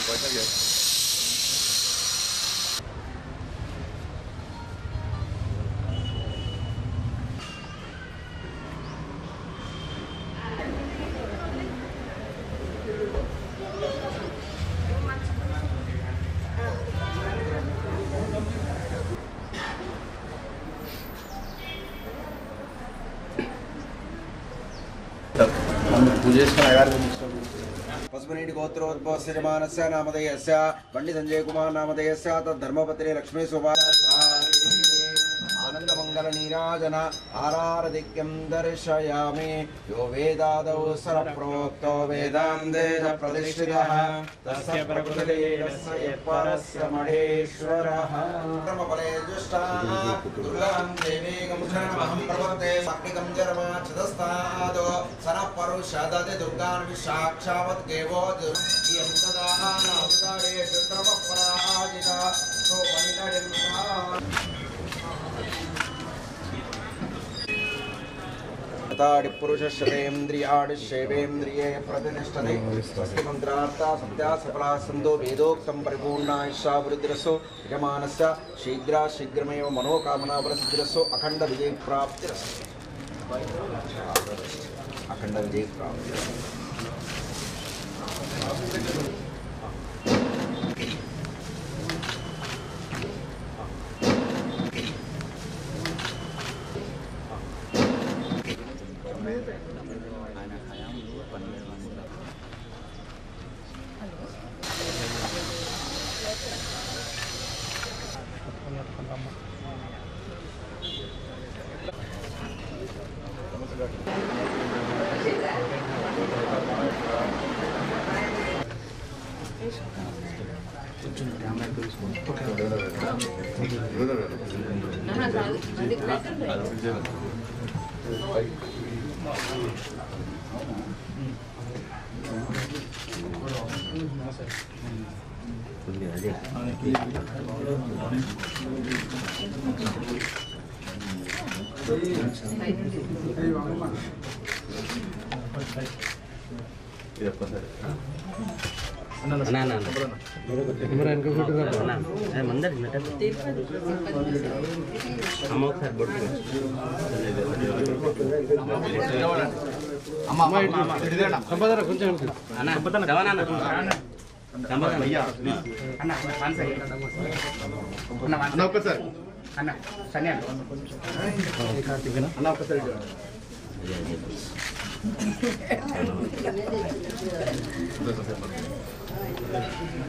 पशुपनीति गोत्रोद्भव श्रीमानस्य नामधेयस्य पंडित संजय कुमार नामधेयस्य तद्धर्मपत्नी लक्ष्मी सुभा आनंदमंगल नीराजन आरारदिक्यं दर्शयामि यो वेदादौ सरप्रोक्तो वेदान्ते च प्रतिष्ठितः तस्य प्रकृतिरस्य परस्य महेश्वरः कर्मफले जुष्टाः दुर्गां देवीं शरणमहं प्रपद्ये सात्विकं जर्माच्छदस्तादो सरपरुषदति दुर्गान् विशाक्षावत् केवो दुर्यं ददानावतारे शत्रवपराजिता सोपनिकडिं पुरुषेन्द्रियाणिशेवेन्द्रिये प्रतिष्ठते स्वस्ति मंत्रार्था सत्या सफला सन्तो वेदोक्तं परिपूर्णायुषा वृद्धिरसो यजमानस्य शीघ्रमेव मनोकामना प्रसिद्धिरसो अखंड विजय प्राप्तिरसो अखंड विजय प्राप्तिरसो